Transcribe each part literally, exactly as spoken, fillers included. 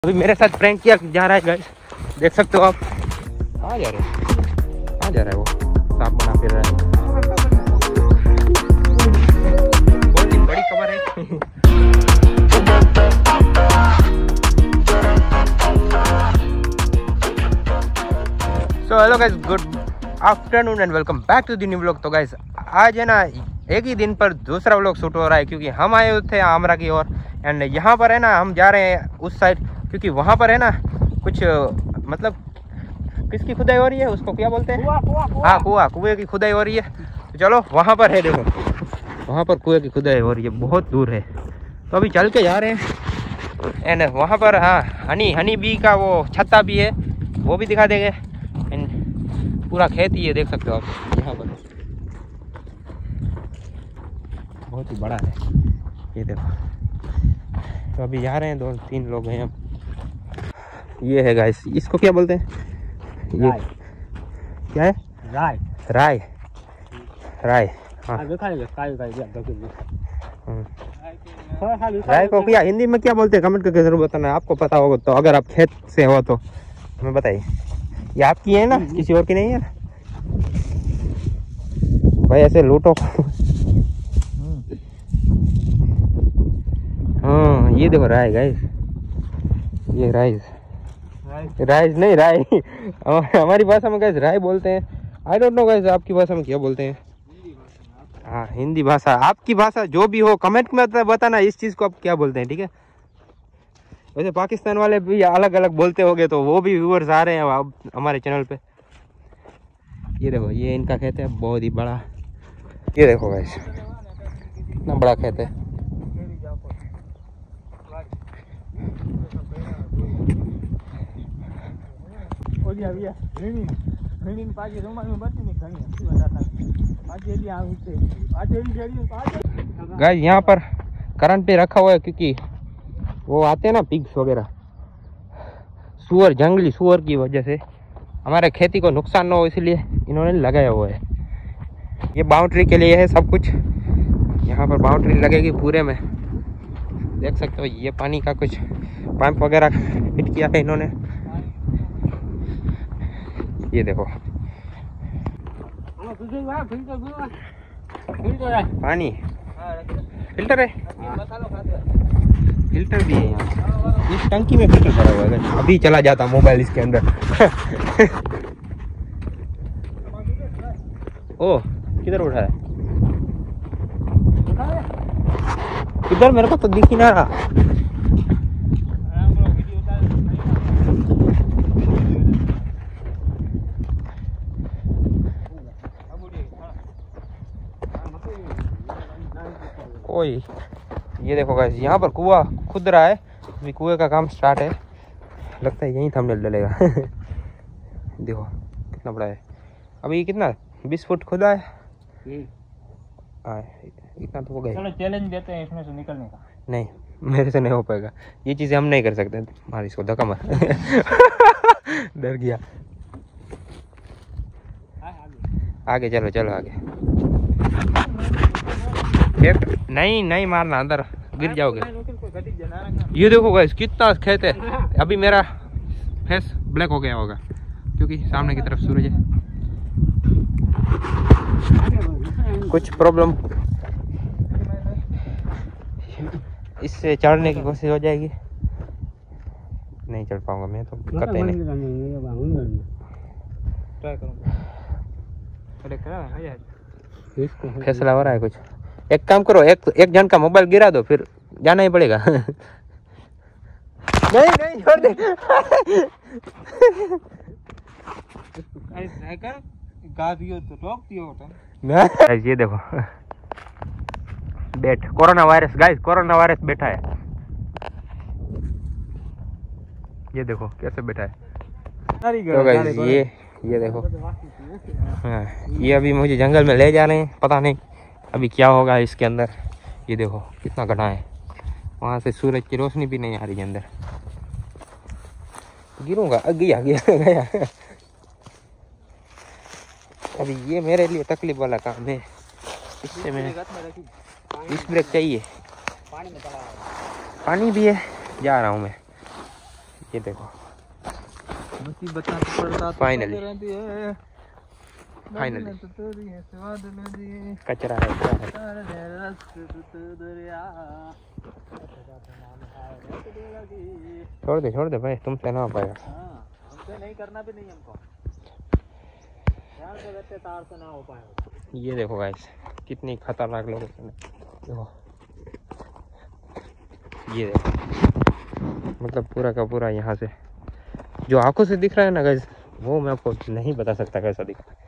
अभी मेरे साथ प्रैंक किया जा रहा है गाइस, देख सकते हो आप। कहाँ जा रहे हैं, कहाँ जा रहा है वो, सांप बना फिर रहा है। बहुत ही बड़ी खबर है। So hello guys, good afternoon and welcome back to the new vlog. तो गाइस आज है ना एक ही दिन पर दूसरा व्लॉग शूट हो रहा है, क्योंकि हम आए हुए थे आमरा की ओर एंड यहाँ पर है ना हम जा रहे हैं उस साइड, क्योंकि वहाँ पर है ना कुछ मतलब किसकी खुदाई हो रही है, उसको क्या बोलते हैं, हाँ कुआं, कुएं की खुदाई हो रही है। तो चलो वहाँ पर है, देखो वहाँ पर कुएं की खुदाई हो रही है, बहुत दूर है। तो अभी चल के जा रहे हैं एंड वहाँ पर हाँ हनी हनी बी का वो छत्ता भी है, वो भी दिखा देंगे। एंड पूरा खेत ही है, देख सकते हो आप यहाँ पर, बहुत ही बड़ा है ये देखो। तो अभी जा रहे हैं, दो तीन लोग हैं हम। ये है गाइस, इसको क्या बोलते हैं, ये राय। क्या है, राय राय राय हाँ राय को क्या हिंदी में क्या बोलते हैं, कमेंट करके जरूर बताना, आपको पता होगा तो। अगर आप खेत से हो तो हमें बताइए। ये आपकी है ना, किसी और की नहीं है ना भाई, ऐसे लूटो। हाँ ये देखो राय गाइस, ये राइस राइस नहीं राय हमारी भाषा में गाइस राय बोलते हैं। आई डोंट नो गाइस आपकी भाषा में क्या बोलते हैं। हाँ हिंदी भाषा, आपकी भाषा जो भी हो कमेंट में बताना इस चीज़ को आप क्या बोलते हैं, ठीक है। वैसे पाकिस्तान वाले भी अलग अलग बोलते होंगे, तो वो भी व्यूअर्स आ रहे हैं अब हमारे चैनल पे। ये देखो ये इनका खेत है, बहुत ही बड़ा। ये देखो गाइस कितना बड़ा खेत है। गाइस यहाँ पर करंट पे रखा हुआ है, क्योंकि वो आते हैं ना पिग्स वगैरह, सुअर, जंगली सुअर की वजह से हमारे खेती को नुकसान न हो, इसलिए इन्होंने लगाया हुआ है। ये बाउंड्री के लिए है सब कुछ, यहाँ पर बाउंड्री लगेगी पूरे में, देख सकते हो। ये पानी का कुछ पाइप वगैरह फिट किया है इन्होंने, ये देखो पानी फिल्टर है, फिल्टर भी है यहाँ, इस टंकी में फिल्टर भरा हुआ है। अभी चला जाता मोबाइल इसके अंदर। ओ किधर उठा है, किधर, मेरे को तो दिख ही ना रहा। ओए ये देखो गाइस, यहाँ पर कुआं खुद रहा है, अभी कुएं का काम स्टार्ट है, लगता है यहीं थंबनेल डलेगा। देखो कितना बड़ा है, अभी कितना बीस फुट खुदा है, आ, इतना तो हो गया। चलो चैलेंज देते हैं इसमें से निकलने का। नहीं मेरे से नहीं हो पाएगा, ये चीज़ें हम नहीं कर सकते। मार इसको धक्का मार। डर गया। आगे चलो चलो आगे। नहीं नहीं मारना, अंदर गिर जाओगे। ये देखो गाइस कितना खेत है। अभी मेरा फेस ब्लैक हो गया होगा, क्योंकि सामने की तरफ सूरज है। कुछ प्रॉब्लम इससे चढ़ने की कोशिश हो जाएगी, नहीं चढ़ पाऊंगा मैं तो, कतई नहीं। फैसला हो रहा है कुछ। एक काम करो, एक एक जन का मोबाइल गिरा दो, फिर जाना ही पड़ेगा। नहीं नहीं छोड़ दे। ये देखो बैठ, corona virus guys, corona virus बैठा है। ये देखो कैसे बैठा है। तो गाइस ये ये देखो, हाँ ये अभी मुझे जंगल में ले जा रहे हैं, पता नहीं अभी क्या होगा इसके अंदर। ये देखो कितना घना है, वहाँ से सूरज की रोशनी भी नहीं आ रही है अंदर। गिरूंगा, गया गया गया। अभी ये मेरे लिए तकलीफ वाला काम है, इससे मैं इस ब्रेक चाहिए। पानी भी है, जा रहा हूँ मैं। ये देखो मुसीबत फाइनली फाइनली कचरा है। छोड़ दे छोड़ दे भाई, तुमसे ना हो पाएगा। हमसे नहीं करना भी नहीं हमको, तार से ना हो पाएगा। ये देखो गाइस कितनी खतरनाक लोकेशन है। देखो ये देखो, मतलब पूरा का पूरा यहाँ से जो आंखों से दिख रहा है ना गाइस, वो मैं आपको नहीं बता सकता कैसा दिख रहा है।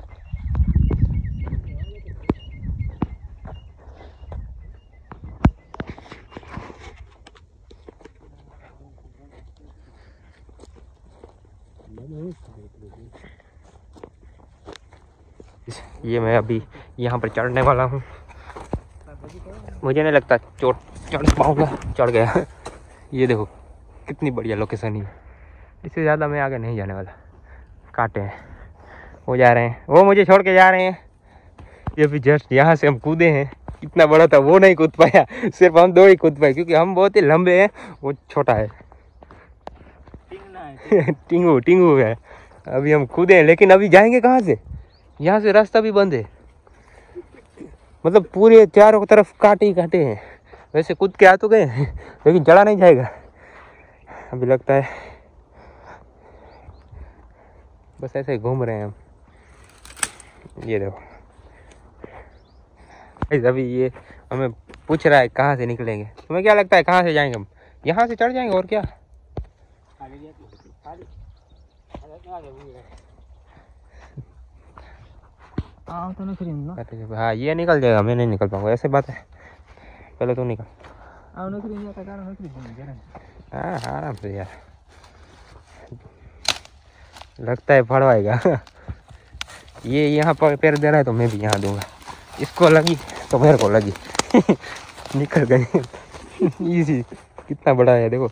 ये मैं अभी यहाँ पर चढ़ने वाला हूँ। मुझे नहीं लगता चोट चढ़ पाऊंगा, चढ़ गया। ये देखो कितनी बढ़िया लोकेशन है। इससे ज़्यादा मैं आगे नहीं जाने वाला। काटे हैं वो जा रहे हैं, वो मुझे छोड़ के जा रहे हैं। ये भी जस्ट यहाँ से हम कूदे हैं, कितना बड़ा था वो नहीं कूद पाया, सिर्फ हम दो ही कूद पाए क्योंकि हम बहुत ही लंबे हैं, वो छोटा है। टिंगू टिंगू है। अभी हम कूदे हैं, लेकिन अभी जाएंगे कहाँ से? यहाँ से रास्ता भी बंद है, मतलब पूरे चारों तरफ काटे ही काटे हैं। वैसे कूद के आ तो गए लेकिन चढ़ा नहीं जाएगा। अभी लगता है बस ऐसे ही घूम रहे हैं हम। ये देखो अभी ये हमें पूछ रहा है कहाँ से निकलेंगे। तुम्हें क्या लगता है कहाँ से जाएंगे हम? यहाँ से चढ़ जाएंगे और क्या। हाँ तो नहीं, हाँ ये निकल जाएगा, मैं नहीं निकल पाऊंगा। ऐसे बात है, पहले तो निकल। हाँ आराम से यार, लगता है फड़वाएगा। ये यहाँ पर पैर दे रहा है तो मैं भी यहाँ दूंगा। इसको लगी तो मेरे को लगी। निकल गए। इजी कितना बड़ा है देखो।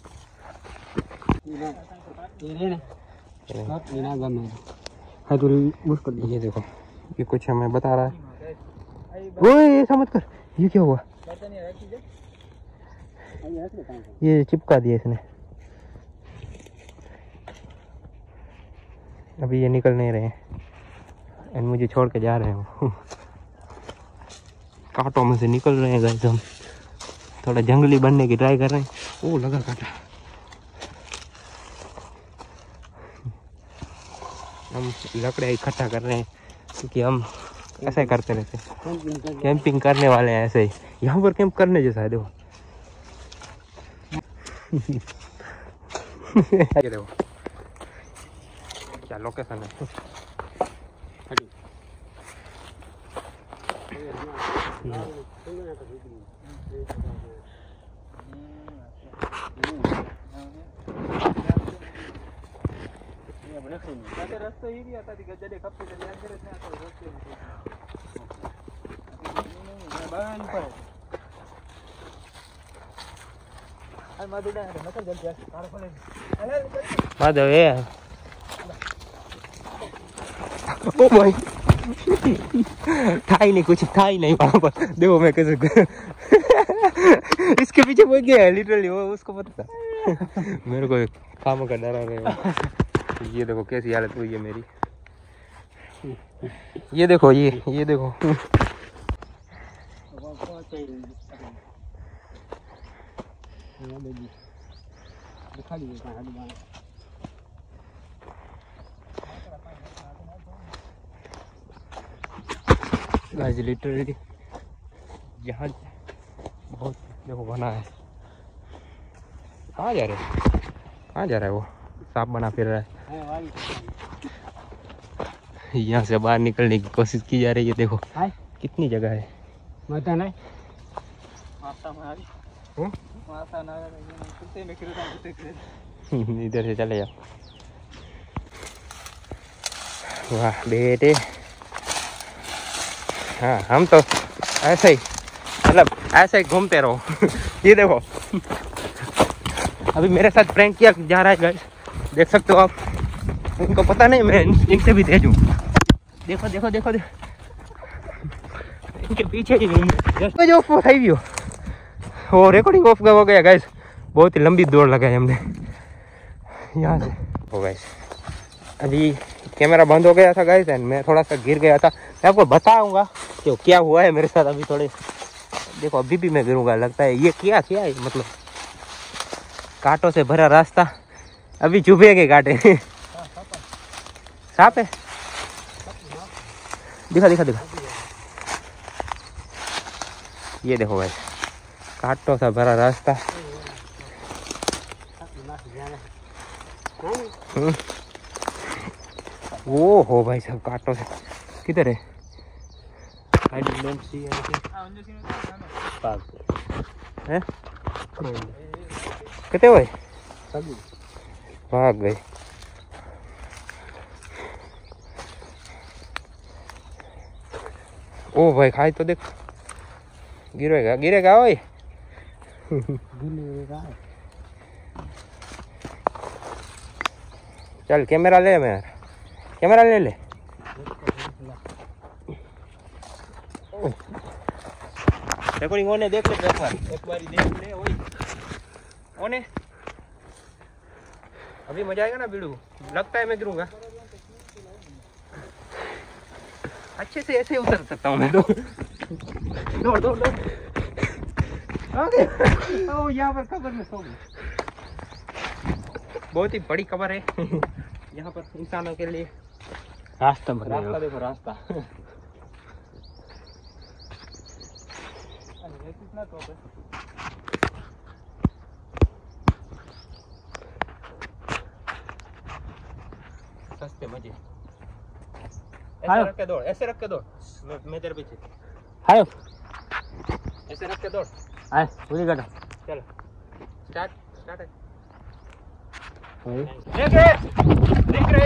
ये देखो ये कुछ हमें बता रहा है। ओए ऐसा मत कर, ये क्या हुआ? ये चिपका दिया इसने। अभी ये निकल नहीं रहे हैं, मुझे छोड़ के जा रहे हैं। कांटों में से निकल रहे हैं गाइस। हम थोड़ा जंगली बनने की ट्राई कर रहे हैं। ओ लगा कांटा। हम लकड़ियाँ इकट्ठा कर रहे हैं क्योंकि हम ऐसे करते रहते हैं, कैंपिंग करने वाले हैं ऐसे ही। यहाँ पर कैंप करने जैसा है देखो। ये देखो क्या लोकेशन है। रस्ते ही नहीं आता गजरे खपते माधव ये ओ भाई था ही नहीं, कुछ था ही नहीं वहां पर। देखो मैं कैसे इसके पीछे वो गया है लिटरली, वो उसको पता था। मेरे को काम का डरा रहे। ये देखो कैसी हालत हुई है मेरी। ये देखो ये ये देखो गाइस लिटरली यहाँ बहुत देखो बना है। कहाँ जा रहे हैं? कहाँ जा रहा है वो? सांप बना फिर रहा है। यहाँ से बाहर निकलने की कोशिश की जा रही है। देखो कितनी जगह है। इधर से चले जाओ। वाह बेटे, हाँ हम तो ऐसे ही मतलब ऐसे ही घूमते रहो। ये देखो अभी मेरे साथ प्रैंक किया जा रहा है गाइस, देख सकते हो आप। इनको पता नहीं मैं इनसे भी तेज हूँ। देखो देखो देखो देखो इनके पीछे ही नहीं जो सही भी हो। वो रिकॉर्डिंग ऑफ हो गया गाइस। बहुत ही लंबी दौड़ लगाई हमने। यहाँ से हो गाइस। अभी कैमरा बंद हो गया था गाइस एंड मैं थोड़ा सा गिर गया था। मैं आपको बताऊंगा कि क्या हुआ है मेरे साथ। अभी थोड़े देखो अभी भी मैं गिरूंगा लगता है। ये क्या क्या है मतलब कांटों से भरा रास्ता। अभी चुभेंगे कांटे। सांप है? दिखा दिखा दिखा। ये देखो भाई कांटों से भरा रास्ता। वो हो भाई सब कांटों से। किधर है? I did not see anything. हैं? कितने हुए? भाग गए। ओ भाई खाई तो देख। गिरेगा गिरेगा ओए। चल कैमरा ले मैं कैमरा ले ले। रिकॉर्डिंग होने देख ले एक बार एक बार देख ले ओए ओने। अभी मजा आएगा ना वीडियो। लगता है मैं गिरूंगा। अच्छे से ऐसे उतर सकता हूँ मैं तो। दौड़ दौड़ दौड़। ओके ओ यहाँ पर कब्र में सो गई। बहुत ही बड़ी कब्र है यहाँ पर इंसानों के लिए। रास्ता रास्ता देखो रास्ता। कितना तो सस्ते मजे। ऐसे रख के दौड़ ऐसे रख के दौड़। मैं मैं तेरे पीछे। हाय ऐसे रख के दौड़। हाय पूरी गाड़ी चल स्टार्ट स्टार्ट है। देख रे देख रे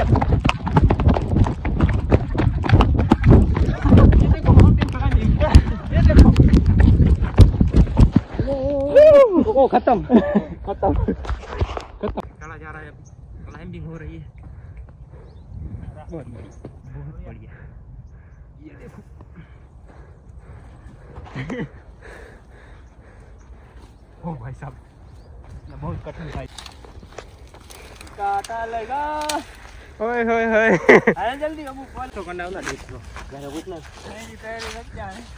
ये देखो माउंटेन खड़ा नहीं ये देखो। ओ खत्म खत्म खत्म। चला जा रहा है क्लाइंबिंग हो रही है। बहुत बहुत बढ़िया। ये देखो ओ भाई साहब ये बहुत कठिन था। काटा लगा ओए होए होए। अरे जल्दी अब बोल तो करना ना देख लो मेरा कुछ ना नहीं तैयारी लग क्या है।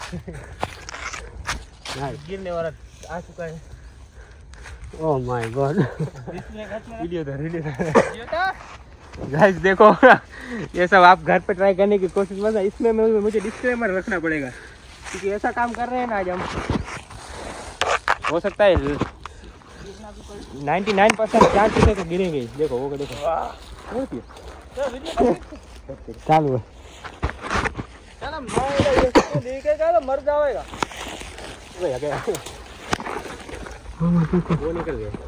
यार गिरने वाला आ चुका है। Oh my god. वीडियो था वीडियो था गाइस देखो। ये सब आप घर पे ट्राई करने की कोशिश मत। इसमें मुझे डिस्क्लेमर रखना पड़ेगा क्योंकि ऐसा काम कर रहे हैं ना आज हम। हो सकता है निन्यानवे परसेंट चांस है तो गिरेंगे। देखो वो देखो चालू है। मर जाएगा वो निकल गया।